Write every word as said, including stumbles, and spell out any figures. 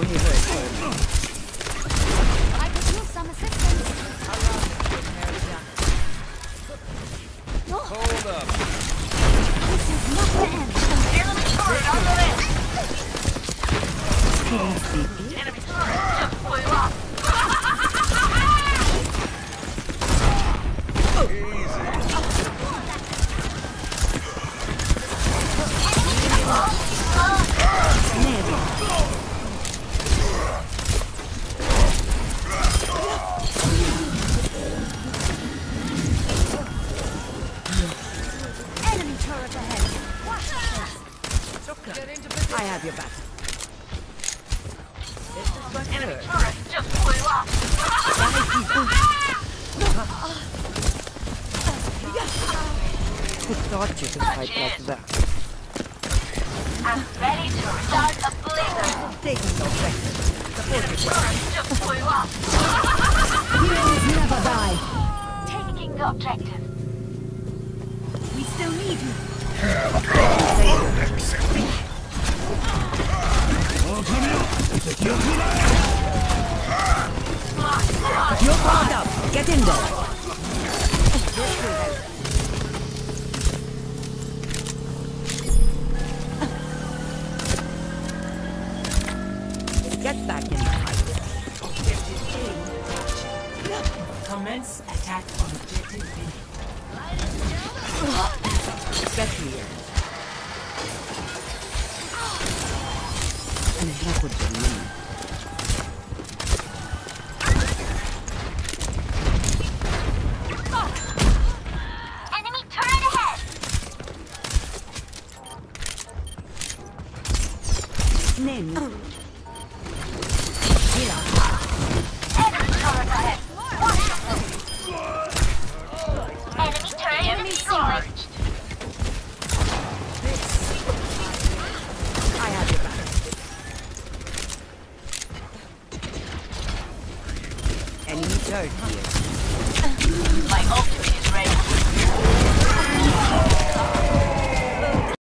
really hurt for me. I could use some assistance. Hold up. This is not the end. Enemy turret on the left. Feeling sleepy? Enemy turret just blew up. Enemy turret ahead. I have your back. Enemy turret just blew up. Who thought you could fight like that? I'm ready to start a blizzard. Taking no objective. Enemy turret just blew up. Heroes never die. Taking the objective. We still need you. You're caught up. Get in there. Get back in the fight. Commence attack on objective B. Get here. And enough with the name. Enemy turret ahead. Name.